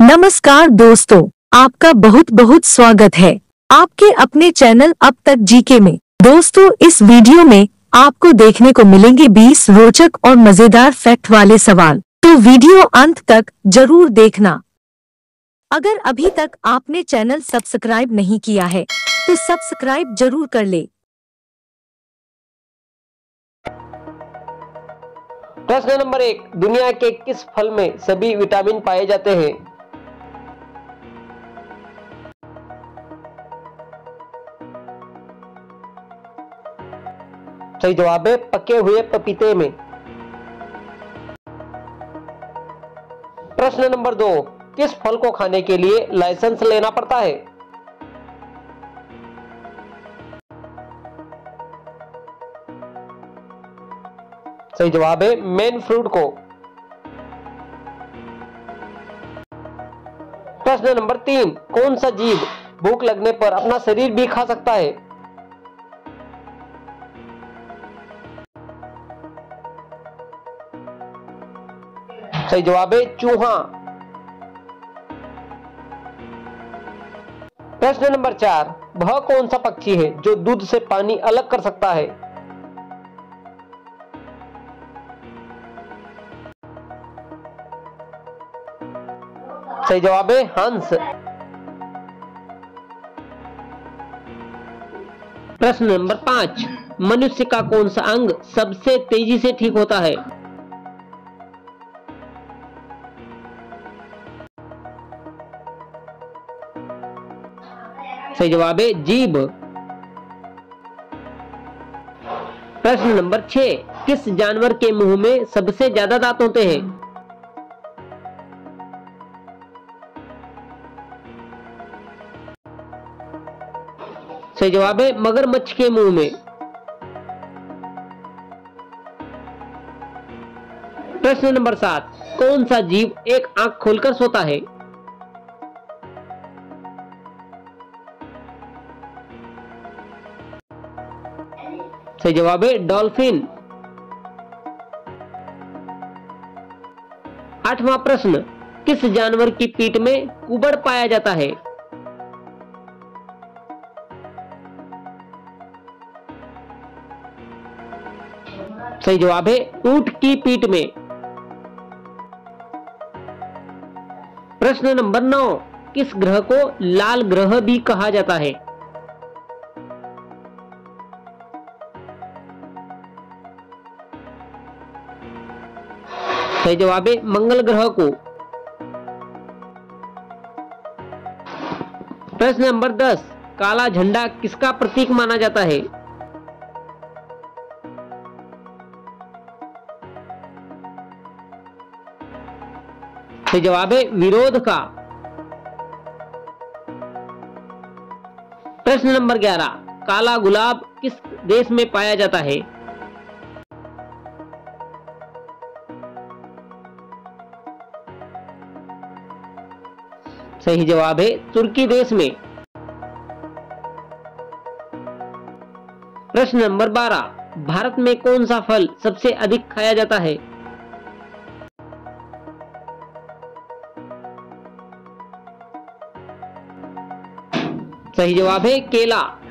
नमस्कार दोस्तों, आपका बहुत बहुत स्वागत है आपके अपने चैनल अब तक जीके में। दोस्तों, इस वीडियो में आपको देखने को मिलेंगे 20 रोचक और मजेदार फैक्ट वाले सवाल, तो वीडियो अंत तक जरूर देखना। अगर अभी तक आपने चैनल सब्सक्राइब नहीं किया है तो सब्सक्राइब जरूर कर ले। प्रश्न नंबर 1, दुनिया के किस फल में सभी विटामिन पाए जाते हैं? सही जवाब है पके हुए पपीते में। प्रश्न नंबर 2, किस फल को खाने के लिए लाइसेंस लेना पड़ता है? सही जवाब है मेन फ्रूट को। प्रश्न नंबर 3, कौन सा जीव भूख लगने पर अपना शरीर भी खा सकता है? सही जवाब है चूहा। प्रश्न नंबर 4, वह कौन सा पक्षी है जो दूध से पानी अलग कर सकता है? सही जवाब है हंस। प्रश्न नंबर 5, मनुष्य का कौन सा अंग सबसे तेजी से ठीक होता है? सही जवाब है जीभ। प्रश्न नंबर 6, किस जानवर के मुंह में सबसे ज्यादा दांत होते हैं? सही जवाब है मगरमच्छ के मुंह में। प्रश्न नंबर 7, कौन सा जीव एक आंख खोलकर सोता है? सही जवाब है डॉल्फिन। 8वां प्रश्न, किस जानवर की पीठ में कुबड़ पाया जाता है? सही जवाब है ऊंट की पीठ में। प्रश्न नंबर 9, किस ग्रह को लाल ग्रह भी कहा जाता है? सही जवाब है मंगल ग्रह को। प्रश्न नंबर 10, काला झंडा किसका प्रतीक माना जाता है? सही जवाब है विरोध का। प्रश्न नंबर 11, काला गुलाब किस देश में पाया जाता है? सही जवाब है तुर्की देश में। प्रश्न नंबर 12, भारत में कौन सा फल सबसे अधिक खाया जाता है? सही जवाब है केला।